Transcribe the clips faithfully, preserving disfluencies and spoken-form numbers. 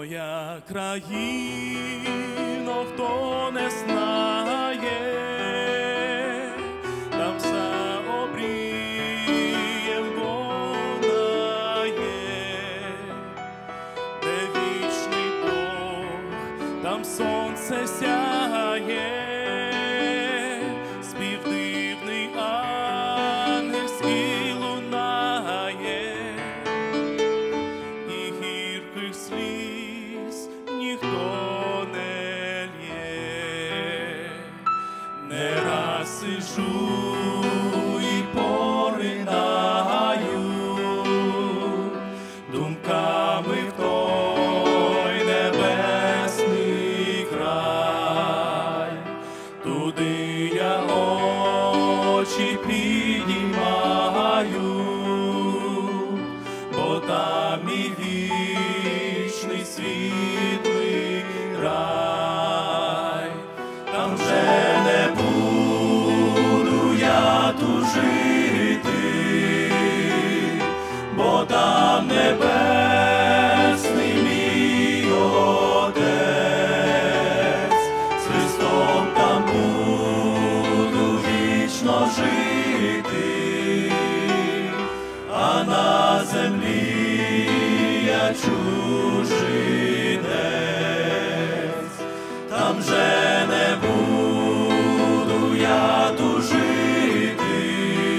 Моя країно, хто не знає, там за обрієм вона є, де вічний Бог, там сонце сяє, спів дивний ангельський лунає, і гірких сліз ніхто не лє. Не раз сижу і поринаю думками в той небесний край, туди я очі піднімаю, бо там мій вічний світлий рай. Там вже не буду я тужити, бо там небесний мій Отець, з Христом там буду вічно жити, а на землі я чужинець. Там же не буду я тужити,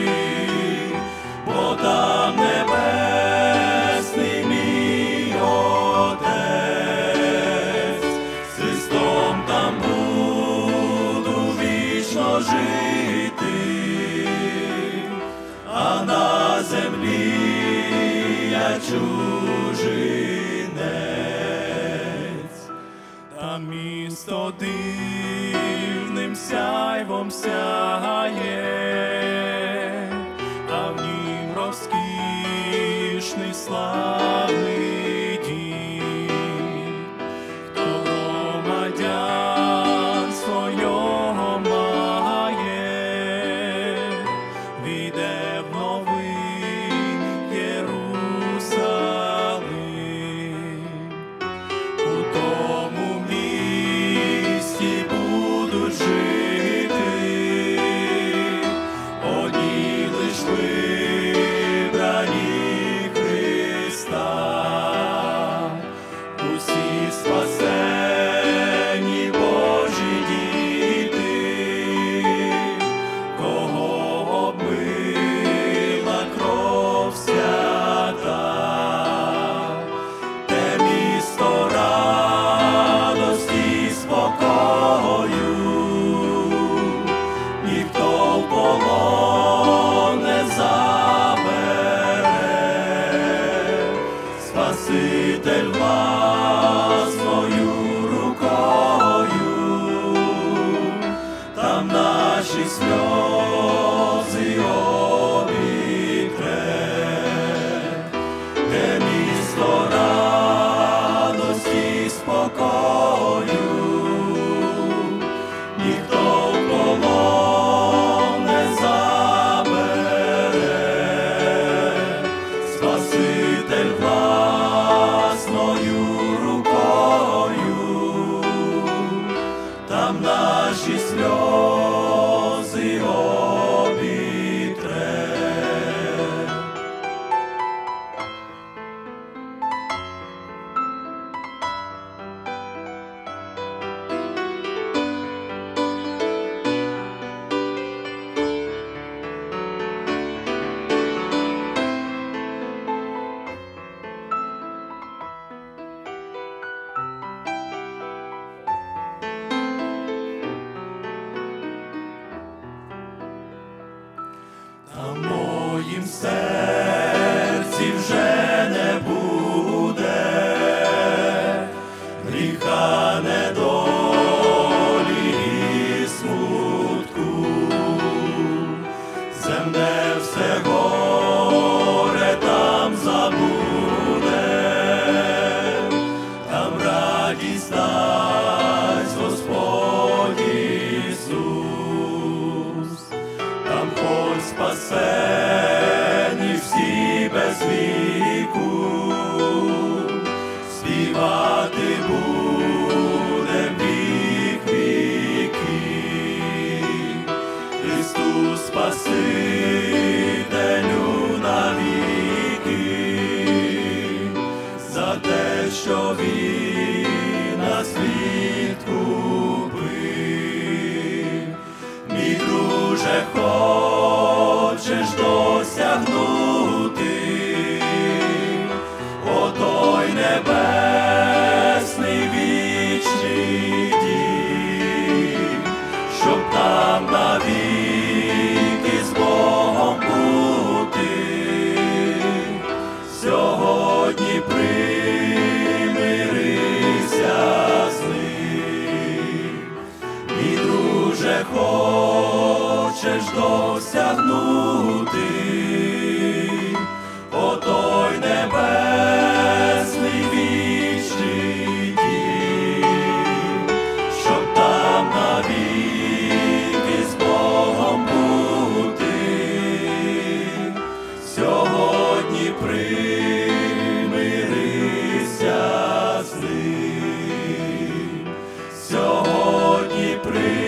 бо там небесний мій Отець, з Христом там буду вічно жити, а на землі я чужинець. Там місто дивним сяйвом сяє, а в нім розкішний славний дім. Хто громадянство його має, війде в новий Єрусалим. У тому місті будуть жити одні лиш вибрані Христа, усі спасені Божі діти, кого обмила кров свята. Те місто радості, спокою, ніхто в полон не забере. Спаситель власною рукою там наші сльози обітре. Те місто радості, спокою, ніхто в полон не забере. Спаситель власною рукою там наші сльози що він на світ купив. Мій друже, хочеш досягнути отой небесний вічний дім, щоб там навіки з Богом бути. Сьогодні примирися з ним. Мій друже, хочеш досягнути отой небесний вічний дім, щоб там навіки з Богом бути. Сьогодні примирися з ним. Сьогодні примирися.